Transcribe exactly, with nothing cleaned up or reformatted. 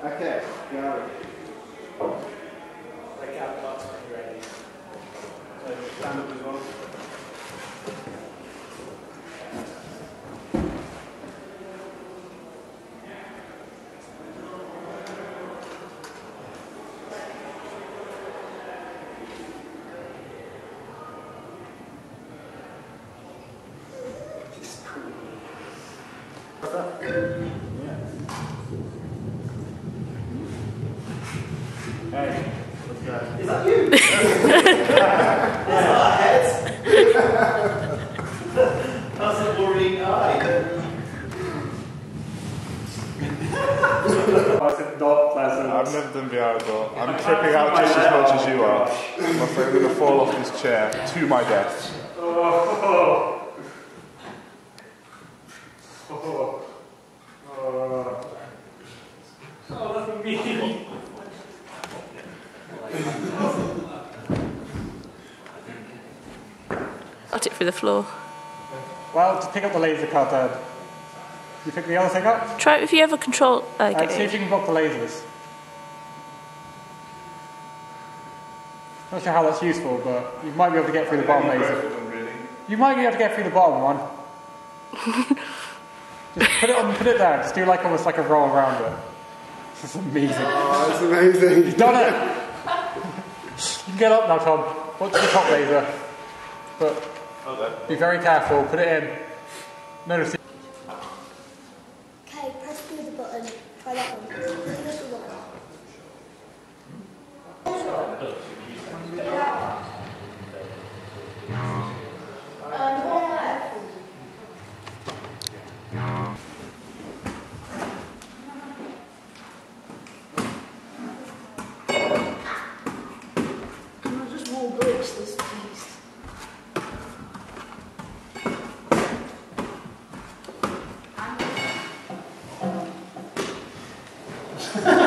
Okay, go. Take out the box when you're ready. So stand up as well. Hey, what's that? Is that you? That's not a head. That's a worrying eye. Not pleasant. I've never done V R though. I'm tripping out just as much as you are. I'm afraid I'm going to fall off this chair to my death. Oh. Oh. Oh. Oh, that's me. Got it through the floor. Well, just pick up the laser card, Dad. You pick the other thing up? Try it if you ever control. Uh, Uh, see if you can block the lasers. Not sure how that's useful, but you might be able to get through the bottom laser. You might be able to get through the bottom one. Just put it on, put it down. Just do like almost like a roll around it. This is amazing. Oh, that's amazing. You've done it. You can get up now, Tom. Watch the top laser, but be very careful. Put it in. No, no. See. Okay, press through the button. Try that one. Press the button. Can I just wall glitch this piece? Ha ha ha!